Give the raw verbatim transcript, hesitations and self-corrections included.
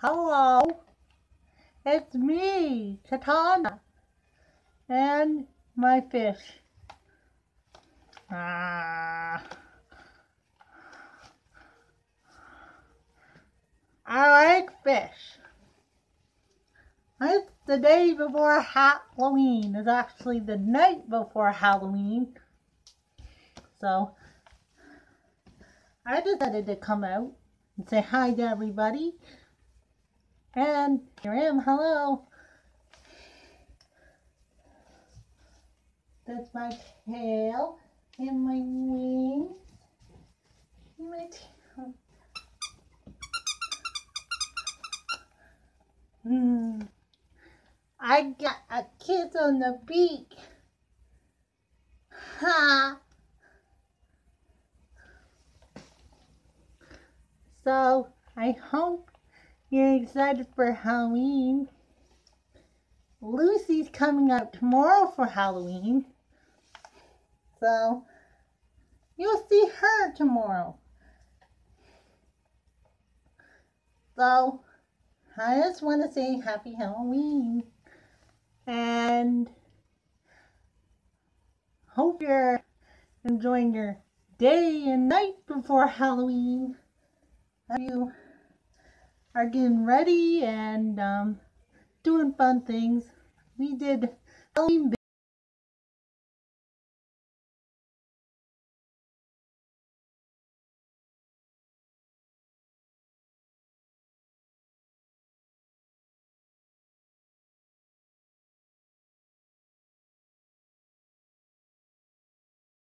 Hello, it's me, Katana, and my fish. Ah, I like fish. It's the day before Halloween. It's actually the night before Halloween. So, I decided to come out and say hi to everybody. And here I am. Hello. That's my tail and my wings. And my tail. Hmm. I got a kiss on the beak. Ha! So, I hope you're excited for Halloween. Lucy's coming out tomorrow for Halloween. So, you'll see her tomorrow. So, I just want to say Happy Halloween. And hope you're enjoying your day and night before Halloween. You are getting ready and um, doing fun things. We did Halloween